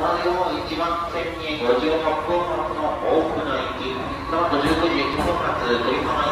同じ号1番線に58分発の多くの駅、その後19時9分発、取り離